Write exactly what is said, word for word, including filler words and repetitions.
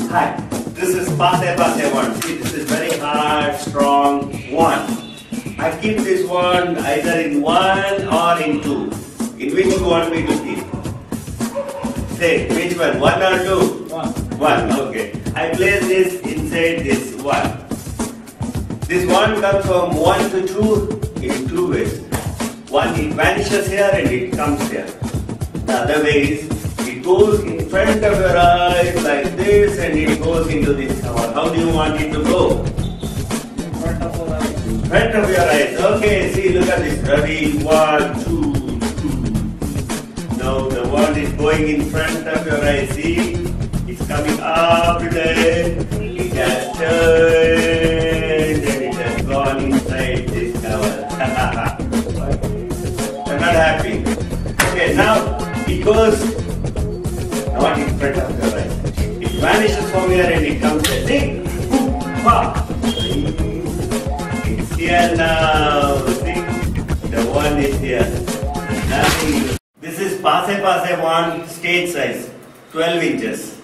Hi, this is Passe Passe one. See, this is very hard, strong one. I keep this one either in one or in two. In which you want me to keep? Say, which one? One or two? One. One, okay. I place this inside this one. This one comes from one to two in two ways. One, it vanishes here and it comes here. The other way is, it goes in front of your eyes like this and it goes into this cover. How do you want it to go? In front of our eyes. In front of your eyes. Okay, see, look at this. Ready? One, two, two. Now the one is going in front of your eyes. See? It's coming up there. It has turned and it has gone inside this cover. I'm not happy. Okay, now it goes not in front of your eyes. It vanishes from here and it comes here. See? It's here now. See? The one is here. Nothing. This is Passe Passe one, stage size, twelve inches.